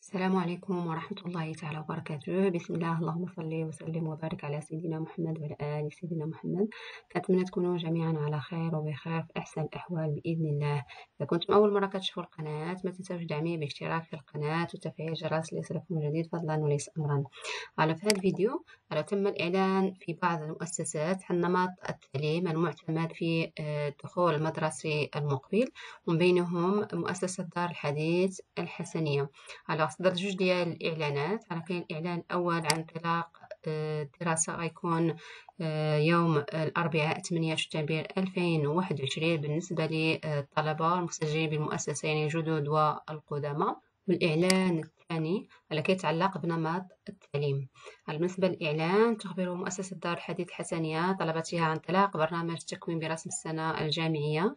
السلام عليكم ورحمة الله تعالى وبركاته. بسم الله، اللهم صل وسلم وبارك على سيدنا محمد وعلى آل سيدنا محمد. كنتمنى تكونوا جميعا على خير وبخير في أحسن الأحوال بإذن الله. إذا كنتم أول مرة كتشوفوا القناة ما تنساوش دعمي باشتراك في القناة وتفعيل الجرس ليصلكم جديد فضلا وليس أمرا. في هذا الفيديو تم الإعلان في بعض المؤسسات عن نمط التعليم المعتمد في الدخول المدرسي المقبل، ومن بينهم مؤسسة دار الحديث الحسنية. صدرت جوج ديال الإعلانات. كاين الإعلان الأول عن انطلاق الدراسة غيكون يوم الأربعاء 8 شتنبر 2021 بالنسبة للطلبة المسجلين بالمؤسسين الجدد والقدامى. والإعلان الثاني كيتعلق بنمط التعليم. بالنسبة للإعلان تخبر مؤسسة دار الحديث الحسنية طلبتها عن انطلاق برنامج التكوين برسم السنة الجامعية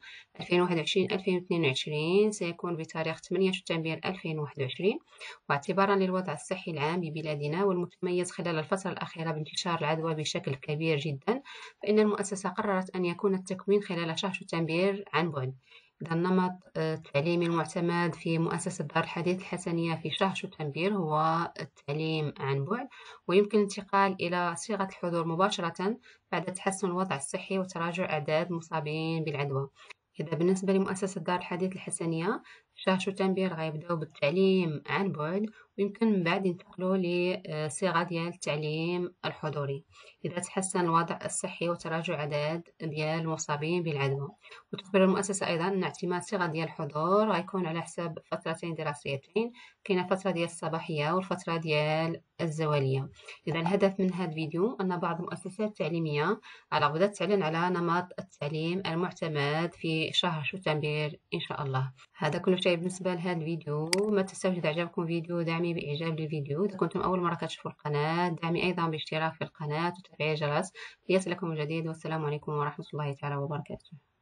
2021-2022 سيكون بتاريخ 8 شتنبر 2021. واعتبارا للوضع الصحي العام ببلادنا والمتميز خلال الفترة الأخيرة بانتشار العدوى بشكل كبير جدا، فإن المؤسسة قررت أن يكون التكوين خلال شهر شتنبر عن بعد. إذا النمط التعليمي المعتمد في مؤسسة دار الحديث الحسنية في شهر شتنبر هو التعليم عن بعد، ويمكن الانتقال إلى صيغة الحضور مباشرة بعد تحسن الوضع الصحي وتراجع أعداد المصابين بالعدوى. إذا بالنسبة لمؤسسة دار الحديث الحسنية في شهر شتنبر غيبداو بالتعليم عن بعد، ويمكن من بعد ينتقلوا لصيغة ديال التعليم الحضوري إذا تحسن الوضع الصحي وتراجع عدد ديال المصابين بالعدوى. وتخبر المؤسسة أيضا أن اعتماد صيغة ديال الحضور غيكون على حساب فترتين دراسيتين، كاينة فترة ديال الصباحية والفترة ديال الزوالية. إذا الهدف من هذا الفيديو أن بعض المؤسسات التعليمية بدأت تعلن على نمط التعليم المعتمد في شهر شتنبر إن شاء الله. هذا كل شيء بالنسبة لهذا الفيديو. ما تنساوش إذا عجبكم فيديو دعمي بإعجاب للفيديو. إذا كنتم أول مرة كتشوفوا القناة دعمي أيضا باشتراك في القناة وتفعيل الجرس ليصلكم الجديد. والسلام عليكم ورحمة الله تعالى وبركاته.